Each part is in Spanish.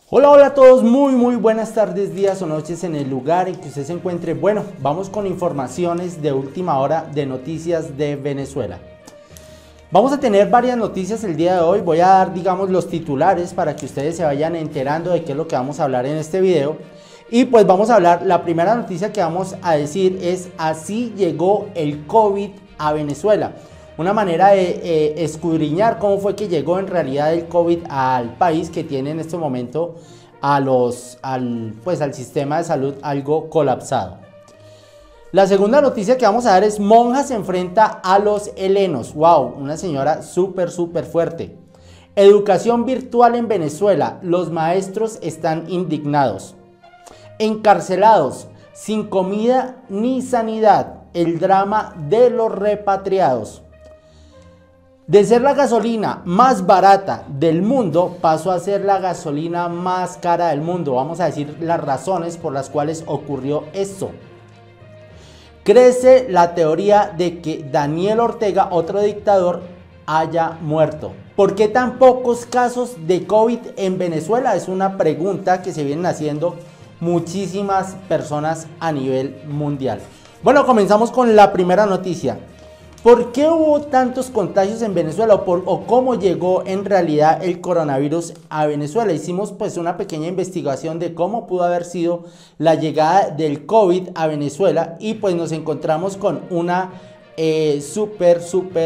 Hola, hola a todos, muy buenas tardes, días o noches en el lugar en que usted se encuentre. Bueno, vamos con informaciones de última hora de noticias de Venezuela. Vamos a tener varias noticias el día de hoy. Voy a dar, digamos, los titulares para que ustedes se vayan enterando de qué es lo que vamos a hablar en este video. Y pues vamos a hablar, la primera noticia que vamos a decir es: así llegó el COVID a Venezuela. Una manera de escudriñar cómo fue que llegó en realidad el COVID al país, que tiene en este momento al sistema de salud algo colapsado. La segunda noticia que vamos a dar es: monja se enfrenta a los helenos. Wow, una señora súper fuerte. Educación virtual en Venezuela, los maestros están indignados. Encarcelados, sin comida ni sanidad, el drama de los repatriados. De ser la gasolina más barata del mundo, pasó a ser la gasolina más cara del mundo. Vamos a decir las razones por las cuales ocurrió esto. Crece la teoría de que Daniel Ortega, otro dictador, haya muerto. ¿Por qué tan pocos casos de COVID en Venezuela? Es una pregunta que se vienen haciendo muchísimas personas a nivel mundial. Bueno, comenzamos con la primera noticia. ¿Por qué hubo tantos contagios en Venezuela o cómo llegó en realidad el coronavirus a Venezuela? Hicimos pues una pequeña investigación de cómo pudo haber sido la llegada del COVID a Venezuela y pues nos encontramos con una súper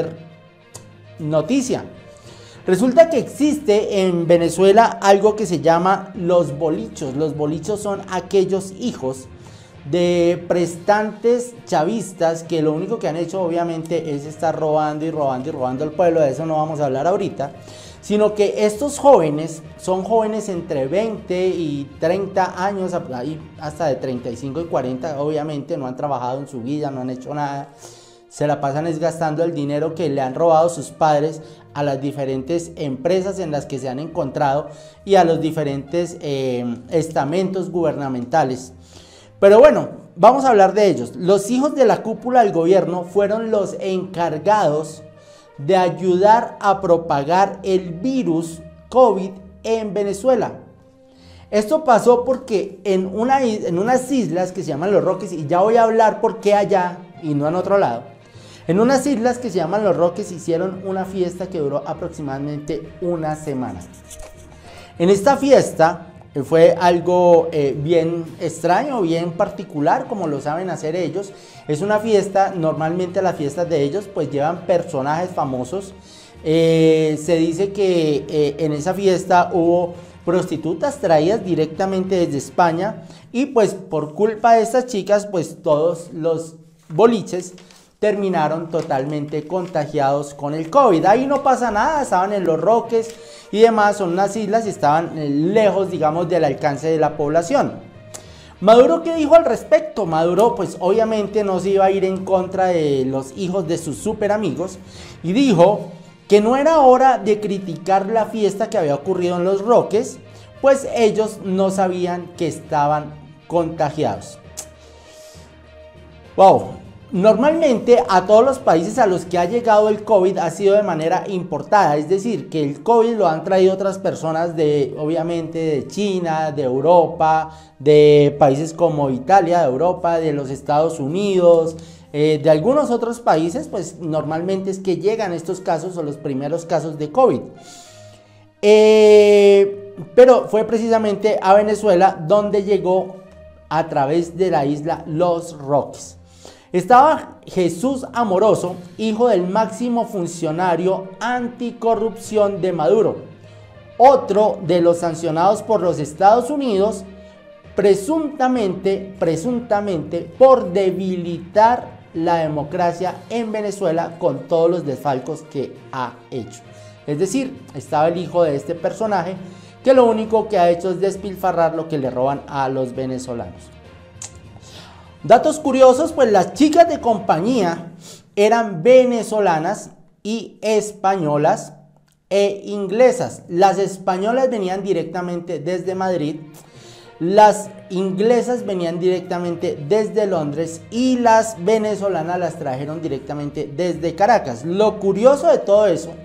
noticia. Resulta que existe en Venezuela algo que se llama los bolichos. Los bolichos son aquellos hijos de prestantes chavistas que lo único que han hecho obviamente es estar robando al pueblo. De eso no vamos a hablar ahorita, sino que estos jóvenes son jóvenes entre 20 y 30 años, hasta de 35 y 40, obviamente no han trabajado en su vida, no han hecho nada, se la pasan gastando el dinero que le han robado sus padres a las diferentes empresas en las que se han encontrado y a los diferentes estamentos gubernamentales. Pero bueno, vamos a hablar de ellos. Los hijos de la cúpula del gobierno fueron los encargados de ayudar a propagar el virus COVID en Venezuela. Esto pasó porque en unas islas que se llaman Los Roques, y ya voy a hablar por qué allá y no en otro lado, en unas islas que se llaman Los Roques hicieron una fiesta que duró aproximadamente una semana. En esta fiesta fue algo bien extraño, bien particular, como lo saben hacer ellos. Es una fiesta, normalmente las fiestas de ellos pues llevan personajes famosos. Se dice que en esa fiesta hubo prostitutas traídas directamente desde España y pues por culpa de estas chicas pues todos los boliches terminaron totalmente contagiados con el COVID. Ahí no pasa nada, estaban en Los Roques y demás, son unas islas y estaban lejos, digamos, del alcance de la población. Maduro, ¿qué dijo al respecto? Maduro, pues obviamente no se iba a ir en contra de los hijos de sus super amigos y dijo que no era hora de criticar la fiesta que había ocurrido en Los Roques, pues ellos no sabían que estaban contagiados. Wow. Normalmente a todos los países a los que ha llegado el COVID ha sido de manera importada, es decir, que el COVID lo han traído otras personas obviamente de China, de Europa, de países como Italia, de Europa, de los Estados Unidos, de algunos otros países, pues normalmente es que llegan estos casos o los primeros casos de COVID. Pero fue precisamente a Venezuela donde llegó a través de la isla Los Roques. Estaba Jesús Amoroso, hijo del máximo funcionario anticorrupción de Maduro, otro de los sancionados por los Estados Unidos, presuntamente por debilitar la democracia en Venezuela con todos los desfalcos que ha hecho. Es decir, estaba el hijo de este personaje que lo único que ha hecho es despilfarrar lo que le roban a los venezolanos. Datos curiosos, pues las chicas de compañía eran venezolanas y españolas e inglesas. Las españolas venían directamente desde Madrid, las inglesas venían directamente desde Londres y las venezolanas las trajeron directamente desde Caracas. Lo curioso de todo eso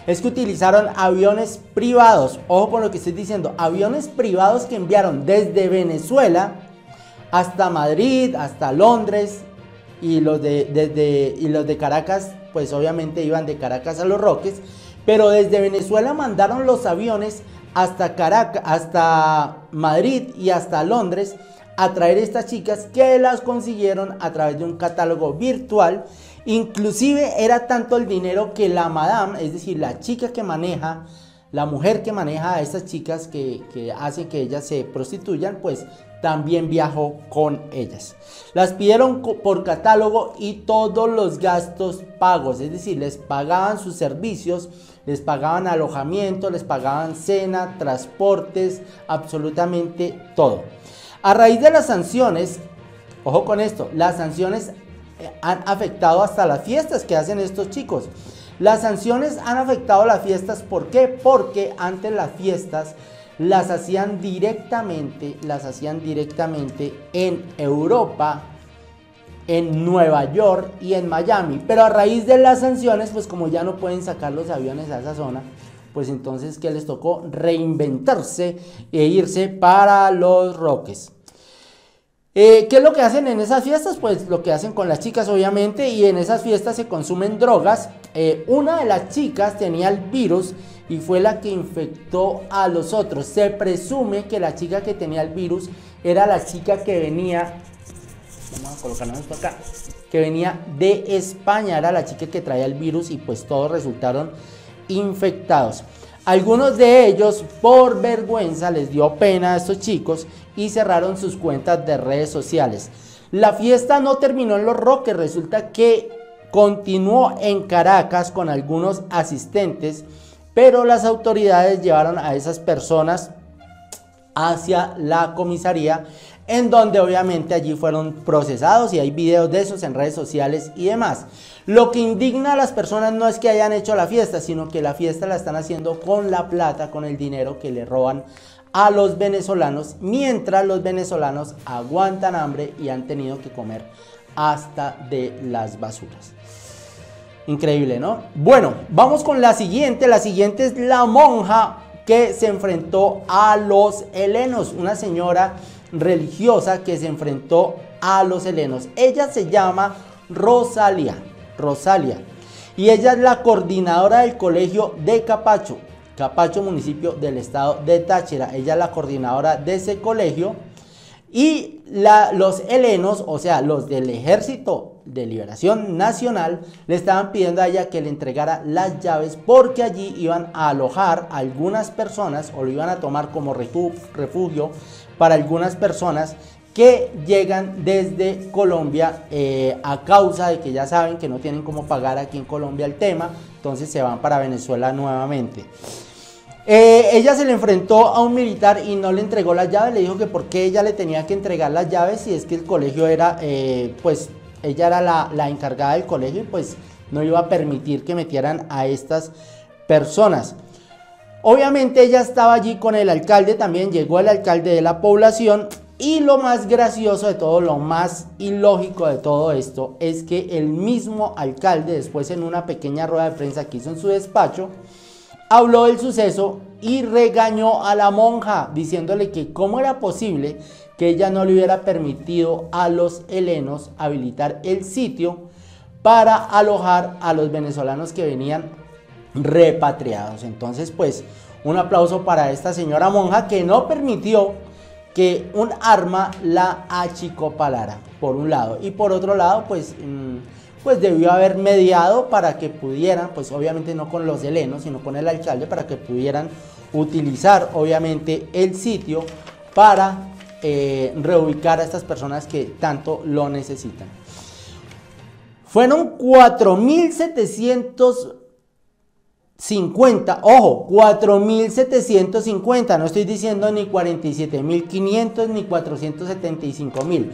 es que utilizaron aviones privados, ojo con lo que estoy diciendo, aviones privados que enviaron desde Venezuela hasta Madrid, hasta Londres, y los de Caracas, pues obviamente iban de Caracas a Los Roques, pero desde Venezuela mandaron los aviones hasta Caracas, hasta Madrid y hasta Londres a traer estas chicas, que las consiguieron a través de un catálogo virtual. Inclusive era tanto el dinero que la madame, es decir, la chica que maneja, la mujer que maneja a estas chicas que hacen que ellas se prostituyan, pues también viajó con ellas. Las pidieron por catálogo y todos los gastos pagos, es decir, les pagaban sus servicios, les pagaban alojamiento, les pagaban cena, transportes, absolutamente todo. A raíz de las sanciones, ojo con esto, las sanciones han afectado hasta las fiestas que hacen estos chicos. Las sanciones han afectado las fiestas, ¿por qué? Porque antes las fiestas las hacían directamente en Europa, en Nueva York y en Miami. Pero a raíz de las sanciones, pues como ya no pueden sacar los aviones a esa zona, pues entonces que les tocó reinventarse e irse para Los Roques. ¿Qué es lo que hacen en esas fiestas? Pues lo que hacen con las chicas, obviamente, y en esas fiestas se consumen drogas. Una de las chicas tenía el virus y fue la que infectó a los otros. Se presume que la chica que tenía el virus era la chica que venía, vamos a colocarnos esto acá, que venía de España, era la chica que traía el virus, y pues todos resultaron infectados. Algunos de ellos, por vergüenza, les dio pena a estos chicos y cerraron sus cuentas de redes sociales. La fiesta no terminó en Los Roques, resulta que continuó en Caracas con algunos asistentes, pero las autoridades llevaron a esas personas hacia la comisaría, en donde obviamente allí fueron procesados, y hay videos de esos en redes sociales y demás. Lo que indigna a las personas no es que hayan hecho la fiesta, sino que la fiesta la están haciendo con la plata, con el dinero que le roban a los venezolanos, mientras los venezolanos aguantan hambre y han tenido que comer hasta de las basuras. Increíble, ¿no? Bueno, vamos con la siguiente. La siguiente es la monja que se enfrentó a los helenos, una señora religiosa que se enfrentó a los helenos. Ella se llama Rosalia, y ella es la coordinadora del colegio de Capacho, municipio del estado de Táchira. Ella es la coordinadora de ese colegio, y los helenos, o sea, los del Ejército de Liberación Nacional, le estaban pidiendo a ella que le entregara las llaves, porque allí iban a alojar a algunas personas, o lo iban a tomar como refugio para algunas personas que llegan desde Colombia a causa de que ya saben que no tienen cómo pagar aquí en Colombia el tema, entonces se van para Venezuela nuevamente. Ella se le enfrentó a un militar y no le entregó las llaves. Le dijo que por qué ella le tenía que entregar las llaves, si es que el colegio era, pues ella era la encargada del colegio, y pues no iba a permitir que metieran a estas personas. Obviamente ella estaba allí con el alcalde, también llegó el alcalde de la población, y lo más gracioso de todo, lo más ilógico de todo esto, es que el mismo alcalde después, en una pequeña rueda de prensa que hizo en su despacho, habló del suceso y regañó a la monja, diciéndole que cómo era posible que ella no le hubiera permitido a los helenos habilitar el sitio para alojar a los venezolanos que venían repatriados. Entonces, pues, un aplauso para esta señora monja, que no permitió que un arma la achicopalara, por un lado, y por otro lado, pues debió haber mediado para que pudieran, pues obviamente no con los helenos, sino con el alcalde, para que pudieran utilizar obviamente el sitio para reubicar a estas personas que tanto lo necesitan. Fueron 4.750, ojo, 4.750, no estoy diciendo ni 47.500 ni 475.000,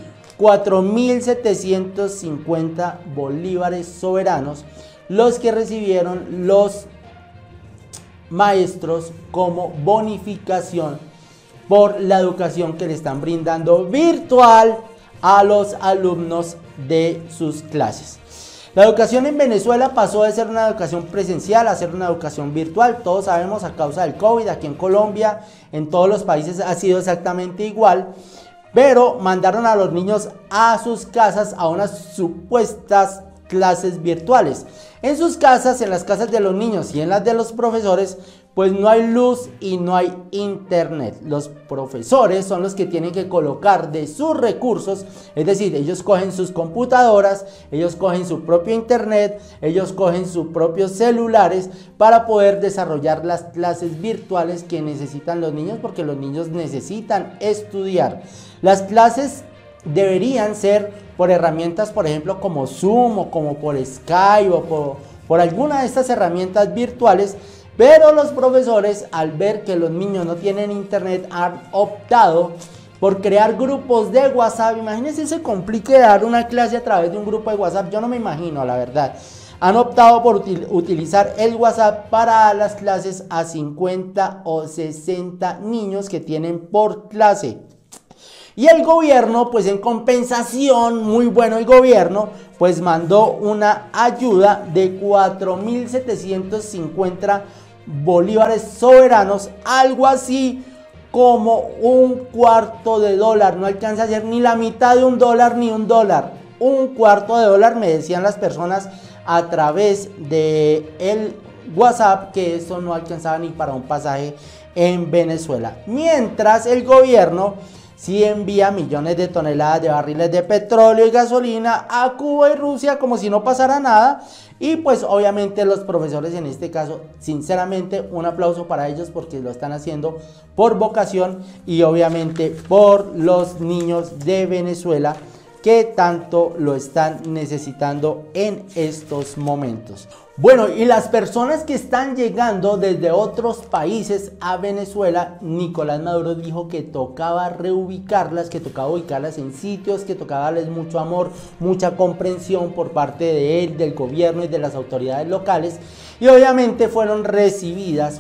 4.750 bolívares soberanos los que recibieron los maestros como bonificación por la educación que le están brindando virtual a los alumnos de sus clases. La educación en Venezuela pasó de ser una educación presencial a ser una educación virtual. Todos sabemos, a causa del COVID, aquí en Colombia, en todos los países ha sido exactamente igual. Pero mandaron a los niños a sus casas a unas supuestas clases virtuales. En sus casas, en las casas de los niños y en las de los profesores, pues no hay luz y no hay internet. Los profesores son los que tienen que colocar de sus recursos, es decir, ellos cogen sus computadoras, ellos cogen su propio internet, ellos cogen sus propios celulares para poder desarrollar las clases virtuales que necesitan los niños, porque los niños necesitan estudiar. Las clases deberían ser por herramientas, por ejemplo, como Zoom o como por Skype o por alguna de estas herramientas virtuales. Pero los profesores, al ver que los niños no tienen internet, han optado por crear grupos de WhatsApp. Imagínense, se complique dar una clase a través de un grupo de WhatsApp. Yo no me imagino, la verdad. Han optado por utilizar el WhatsApp para las clases a 50 o 60 niños que tienen por clase. Y el gobierno, pues en compensación, muy bueno el gobierno, pues mandó una ayuda de 4.750 bolívares soberanos, algo así como $0.25. No alcanza a ser ni la mitad de $1 ni $1. $0.25, me decían las personas a través de el WhatsApp, que eso no alcanzaba ni para un pasaje en Venezuela. Mientras el gobierno sí envía millones de toneladas de barriles de petróleo y gasolina a Cuba y Rusia como si no pasara nada. Y pues obviamente los profesores en este caso, sinceramente un aplauso para ellos porque lo están haciendo por vocación y obviamente por los niños de Venezuela que tanto lo están necesitando en estos momentos. Bueno, y las personas que están llegando desde otros países a Venezuela, Nicolás Maduro dijo que tocaba reubicarlas, que tocaba ubicarlas en sitios, que tocaba darles mucho amor, mucha comprensión por parte de él, del gobierno y de las autoridades locales. Y obviamente fueron recibidas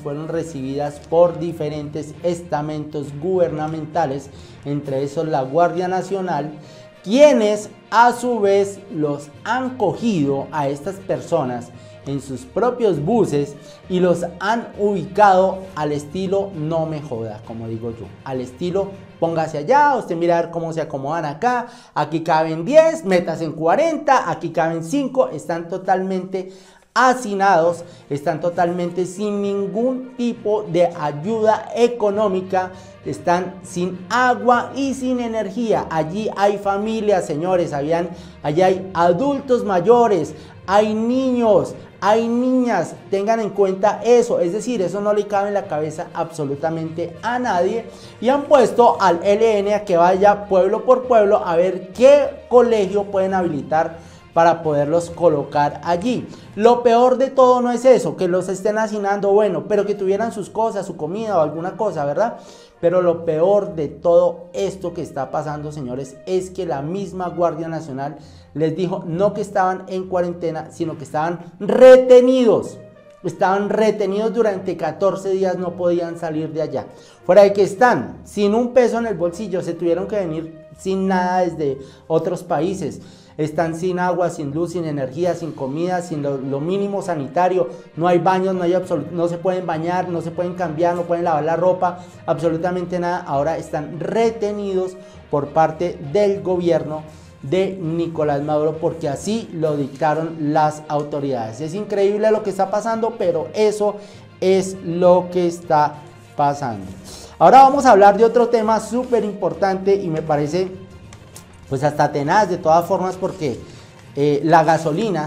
por diferentes estamentos gubernamentales, entre esos la Guardia Nacional, quienes a su vez los han cogido a estas personas en sus propios buses y los han ubicado al estilo no me joda, como digo yo, al estilo póngase allá, usted mira a ver cómo se acomodan acá, aquí caben 10, metas en 40, aquí caben 5, están totalmente hacinados, están totalmente sin ningún tipo de ayuda económica, están sin agua y sin energía. Allí hay familias, señores, allí hay adultos mayores, hay niños, hay niñas, tengan en cuenta eso, es decir, eso no le cabe en la cabeza absolutamente a nadie y han puesto al ELN a que vaya pueblo por pueblo a ver qué colegio pueden habilitar para poderlos colocar allí. Lo peor de todo no es eso, que los estén hacinando, bueno, pero que tuvieran sus cosas, su comida o alguna cosa, ¿verdad? Pero lo peor de todo esto que está pasando, señores, es que la misma Guardia Nacional les dijo no que estaban en cuarentena, sino que estaban retenidos. Estaban retenidos durante 14 días, no podían salir de allá. Fuera de que están sin un peso en el bolsillo, se tuvieron que venir sin nada desde otros países. Están sin agua, sin luz, sin energía, sin comida, sin lo mínimo sanitario. No hay baños, no se pueden bañar, no se pueden cambiar, no pueden lavar la ropa, absolutamente nada. Ahora están retenidos por parte del gobierno de Nicolás Maduro porque así lo dictaron las autoridades. Es increíble lo que está pasando, pero eso es lo que está pasando. Ahora vamos a hablar de otro tema súper importante y me parece pues hasta tenaz de todas formas porque la gasolina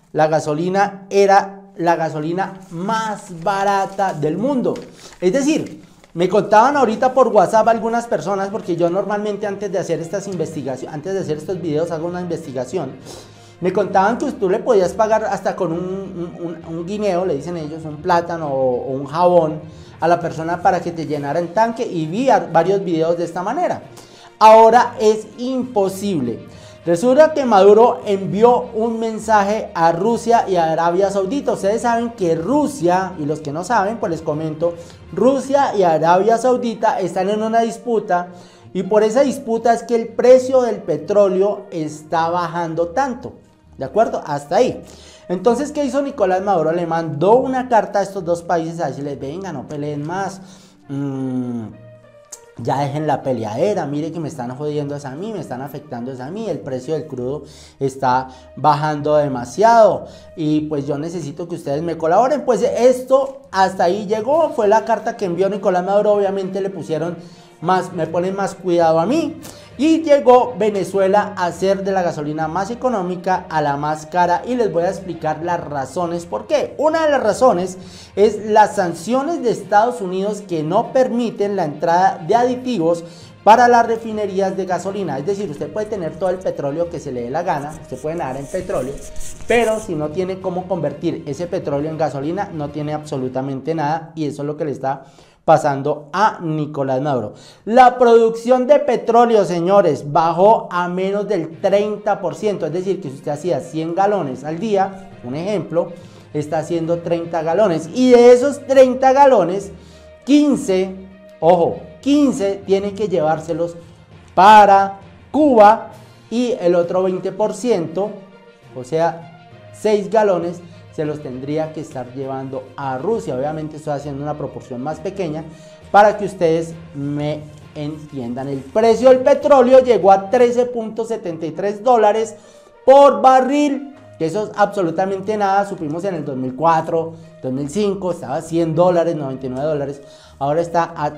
era la gasolina más barata del mundo. Es decir, me contaban ahorita por WhatsApp algunas personas, porque yo normalmente antes de hacer estas investigaciones, antes de hacer estos videos hago una investigación. Me contaban que tú le podías pagar hasta con un guineo, le dicen ellos, un plátano o un jabón a la persona para que te llenara el tanque y vi varios videos de esta manera. Ahora es imposible. Resulta que Maduro envió un mensaje a Rusia y a Arabia Saudita. Ustedes saben que Rusia, y los que no saben, pues les comento, Rusia y Arabia Saudita están en una disputa y por esa disputa es que el precio del petróleo está bajando tanto. ¿De acuerdo? Hasta ahí. Entonces, ¿qué hizo Nicolás Maduro? Le mandó una carta a estos dos países a decirles, venga, no peleen más. Ya dejen la peleadera, mire que me están jodiendo es a mí, me están afectando es a mí, el precio del crudo está bajando demasiado y pues yo necesito que ustedes me colaboren. Pues esto hasta ahí llegó, fue la carta que envió Nicolás Maduro, obviamente le pusieron más, me ponen más cuidado a mí. Y llegó Venezuela a ser de la gasolina más económica a la más cara y les voy a explicar las razones por qué. Una de las razones es las sanciones de Estados Unidos que no permiten la entrada de aditivos para las refinerías de gasolina. Es decir, usted puede tener todo el petróleo que se le dé la gana, usted puede nadar en petróleo, pero si no tiene cómo convertir ese petróleo en gasolina, no tiene absolutamente nada y eso es lo que le está pasando a Nicolás Maduro. La producción de petróleo, señores, bajó a menos del 30%, es decir, que si usted hacía 100 galones al día, un ejemplo, está haciendo 30 galones y de esos 30 galones, 15, ojo, 15 tiene que llevárselos para Cuba y el otro 20%, o sea, 6 galones, se los tendría que estar llevando a Rusia. Obviamente estoy haciendo una proporción más pequeña para que ustedes me entiendan. El precio del petróleo llegó a $13.73 por barril, que eso es absolutamente nada. Supimos en el 2004, 2005, estaba a $100, $99, ahora está a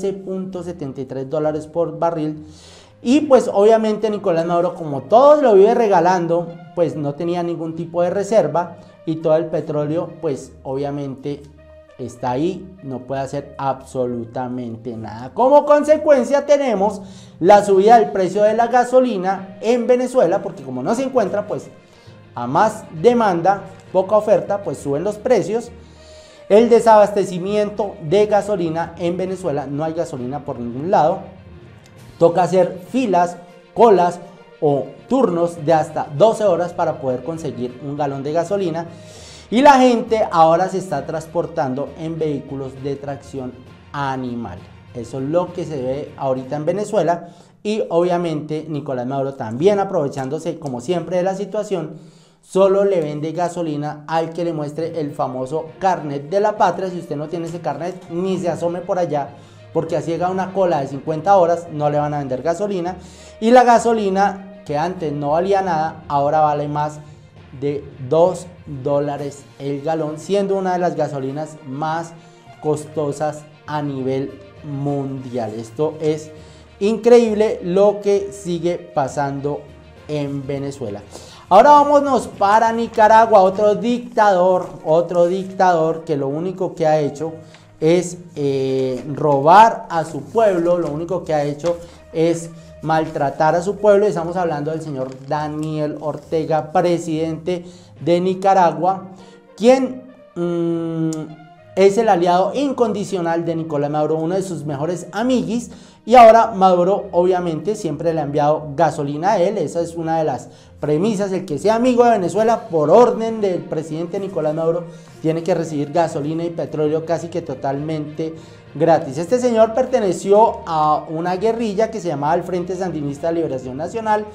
$13.73 por barril. Y pues obviamente Nicolás Maduro, como todo lo vive regalando, pues no tenía ningún tipo de reserva y todo el petróleo pues obviamente está ahí, no puede hacer absolutamente nada. Como consecuencia tenemos la subida del precio de la gasolina en Venezuela, porque como no se encuentra pues a más demanda, poca oferta, pues suben los precios. El desabastecimiento de gasolina en Venezuela, no hay gasolina por ningún lado. Toca hacer filas, colas o turnos de hasta 12 horas para poder conseguir un galón de gasolina. Y la gente ahora se está transportando en vehículos de tracción animal. Eso es lo que se ve ahorita en Venezuela. Y obviamente Nicolás Maduro también aprovechándose como siempre de la situación, solo le vende gasolina al que le muestre el famoso carnet de la patria. Si usted no tiene ese carnet, ni se asome por allá, porque así llega una cola de 50 horas, no le van a vender gasolina. Y la gasolina, que antes no valía nada, ahora vale más de $2 el galón, siendo una de las gasolinas más costosas a nivel mundial. Esto es increíble lo que sigue pasando en Venezuela. Ahora vámonos para Nicaragua, otro dictador que lo único que ha hecho es robar a su pueblo, lo único que ha hecho es maltratar a su pueblo. Estamos hablando del señor Daniel Ortega, presidente de Nicaragua, quien es el aliado incondicional de Nicolás Maduro, uno de sus mejores amiguis. Y ahora Maduro obviamente siempre le ha enviado gasolina a él. Esa es una de las premisas: el que sea amigo de Venezuela, por orden del presidente Nicolás Maduro, tiene que recibir gasolina y petróleo casi que totalmente gratis. Este señor perteneció a una guerrilla que se llamaba el Frente Sandinista de Liberación Nacional,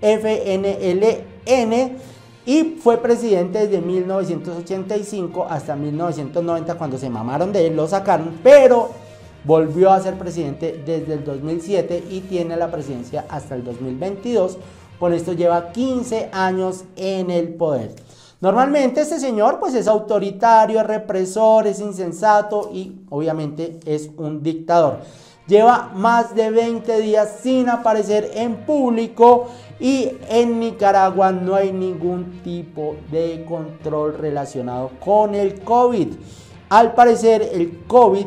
FNLN, y fue presidente desde 1985 hasta 1990, cuando se mamaron de él, lo sacaron, pero volvió a ser presidente desde el 2007 y tiene la presidencia hasta el 2022. Con esto lleva 15 años en el poder. Normalmente este señor pues es autoritario, es represor, es insensato y obviamente es un dictador. Lleva más de 20 días sin aparecer en público y en Nicaragua no hay ningún tipo de control relacionado con el COVID. Al parecer el COVID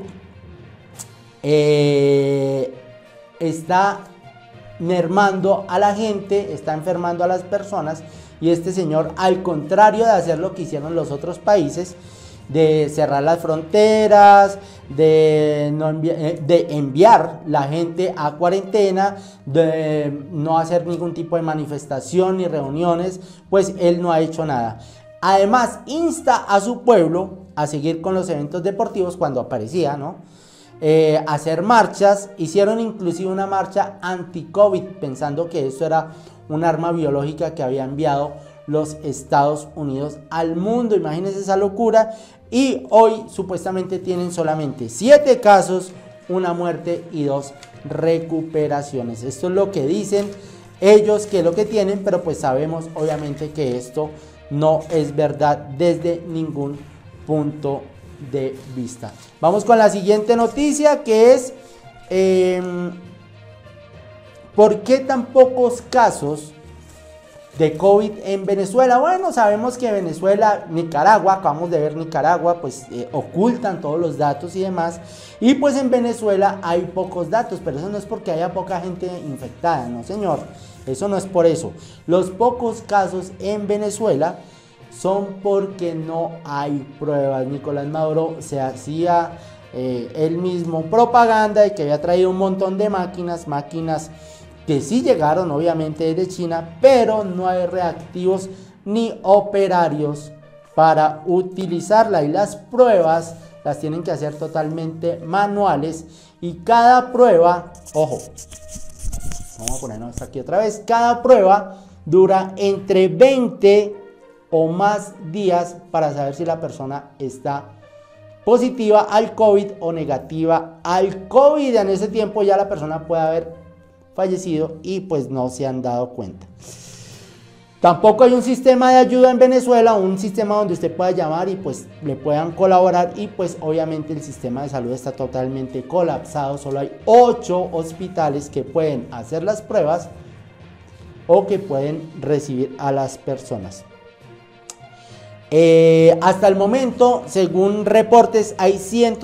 está mermando a la gente, está enfermando a las personas, y este señor, al contrario de hacer lo que hicieron los otros países, de cerrar las fronteras, de enviar la gente a cuarentena, de no hacer ningún tipo de manifestación ni reuniones, pues él no ha hecho nada. Además, insta a su pueblo a seguir con los eventos deportivos cuando aparecía, ¿no? Hacer marchas. Hicieron inclusive una marcha anti-COVID, pensando que eso era un arma biológica que había enviado los Estados Unidos al mundo. Imagínense esa locura. Y hoy supuestamente tienen solamente 7 casos, 1 muerte y 2 recuperaciones. Esto es lo que dicen ellos, que es lo que tienen, pero pues sabemos obviamente que esto no es verdad desde ningún punto de vista. Vamos con la siguiente noticia, que es ¿por qué tan pocos casos de COVID en Venezuela? Bueno, sabemos que Venezuela, Nicaragua, acabamos de ver Nicaragua, pues ocultan todos los datos y demás. Y pues en Venezuela hay pocos datos, pero eso no es porque haya poca gente infectada, no señor. Eso no es por eso. Los pocos casos en Venezuela son porque no hay pruebas. Nicolás Maduro se hacía él mismo propaganda de que había traído un montón de máquinas que sí llegaron obviamente desde China, pero no hay reactivos ni operarios para utilizarla, y las pruebas las tienen que hacer totalmente manuales, y cada prueba, ojo, vamos a ponernos esto aquí otra vez, cada prueba dura entre 20 o más días para saber si la persona está positiva al COVID o negativa al COVID. En ese tiempo ya la persona puede haber fallecido y pues no se han dado cuenta. Tampoco hay un sistema de ayuda en Venezuela, un sistema donde usted pueda llamar y pues le puedan colaborar, y pues obviamente el sistema de salud está totalmente colapsado. Solo hay 8 hospitales que pueden hacer las pruebas o que pueden recibir a las personas. Hasta el momento, según reportes, hay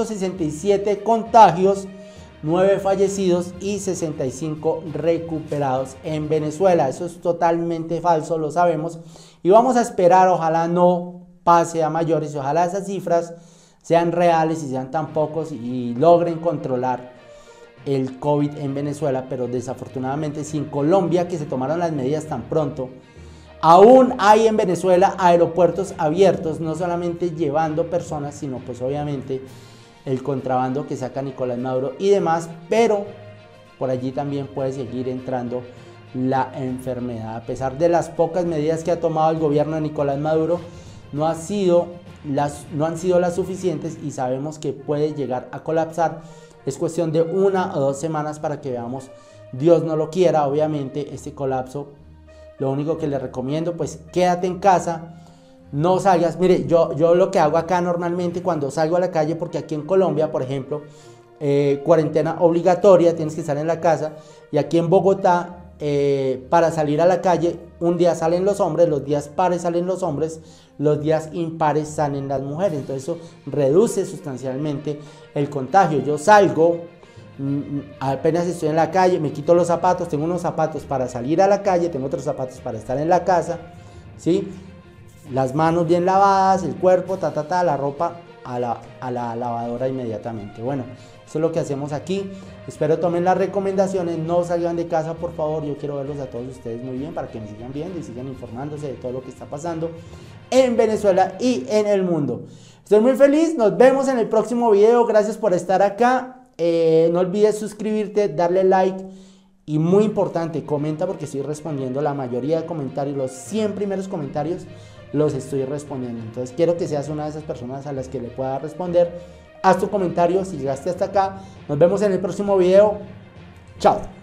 167 contagios, 9 fallecidos y 65 recuperados en Venezuela. Eso es totalmente falso, lo sabemos, y vamos a esperar, ojalá no pase a mayores, y ojalá esas cifras sean reales y sean tan pocos y logren controlar el COVID en Venezuela. Pero desafortunadamente, si en Colombia, que se tomaron las medidas tan pronto, aún hay en Venezuela aeropuertos abiertos, no solamente llevando personas, sino pues obviamente el contrabando que saca Nicolás Maduro y demás, pero por allí también puede seguir entrando la enfermedad. A pesar de las pocas medidas que ha tomado el gobierno de Nicolás Maduro, no han sido las suficientes, y sabemos que puede llegar a colapsar. Es cuestión de 1 o 2 semanas para que veamos, Dios no lo quiera, obviamente, este colapso. Lo único que le recomiendo, pues quédate en casa, no salgas. Mire, yo lo que hago acá normalmente cuando salgo a la calle, porque aquí en Colombia, por ejemplo, cuarentena obligatoria, tienes que estar en la casa, y aquí en Bogotá, para salir a la calle, un día salen los hombres, los días pares salen los hombres, los días impares salen las mujeres. Entonces eso reduce sustancialmente el contagio. Yo salgo, apenas estoy en la calle, me quito los zapatos, tengo unos zapatos para salir a la calle, tengo otros zapatos para estar en la casa, ¿sí? Las manos bien lavadas, el cuerpo, la ropa a la lavadora inmediatamente. Bueno, eso es lo que hacemos aquí. Espero tomen las recomendaciones, no salgan de casa, por favor. Yo quiero verlos a todos ustedes muy bien, para que me sigan viendo y sigan informándose de todo lo que está pasando en Venezuela y en el mundo. Estoy muy feliz, nos vemos en el próximo video. Gracias por estar acá. No olvides suscribirte, darle like, y muy importante, comenta, porque estoy respondiendo la mayoría de comentarios. Los 100 primeros comentarios los estoy respondiendo. Entonces quiero que seas una de esas personas a las que le pueda responder. Haz tu comentario si llegaste hasta acá. Nos vemos en el próximo video. Chao.